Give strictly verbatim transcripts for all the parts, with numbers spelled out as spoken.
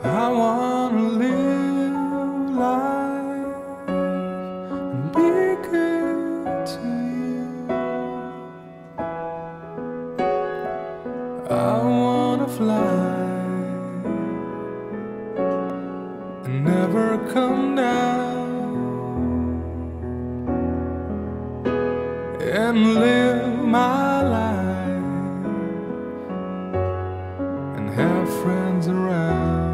I wanna live life and be good to you. I wanna fly and never come down, and live my life and have friends around.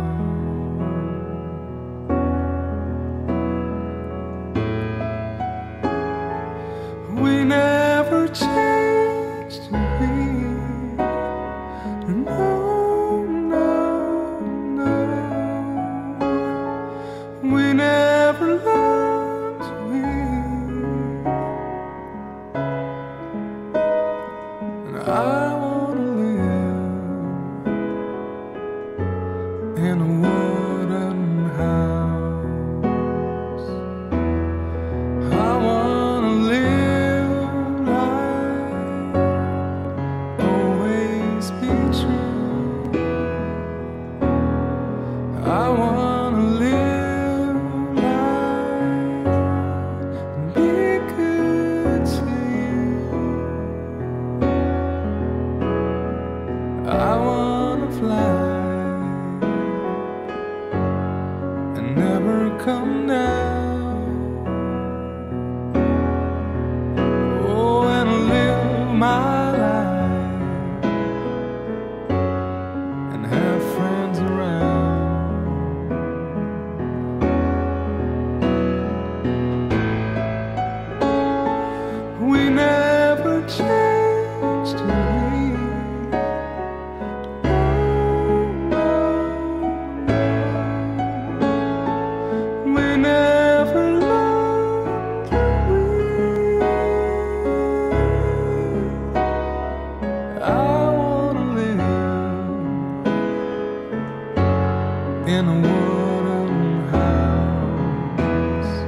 We never changed to be, no, no, no. We never learned to be, and I wanna live in a wooden house. I wanna live life, always be true. I wanna live life and be good to you. I wanna fly and never come down, oh, and live my life and have friends around. We never changed to be, we never learned to be. I wanna live in a wooden house.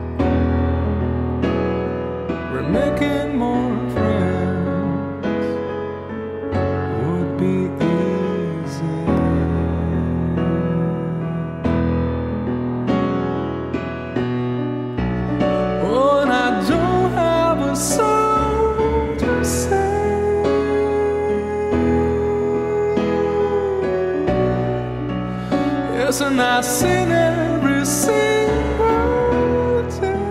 We're making more friends would be easy. Oh, and I don't have a soul to say. Yes, and I sing every single day.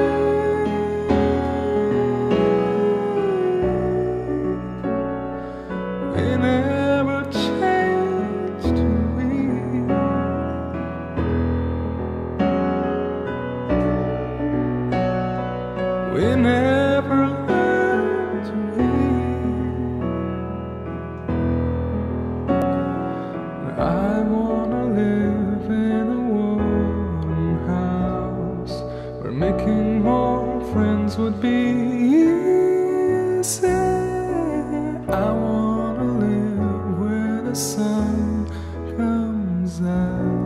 We never changed to be. We never learned to be. I wanna live in a wooden house where making more friends would be easy. I wanna live where the sun comes out.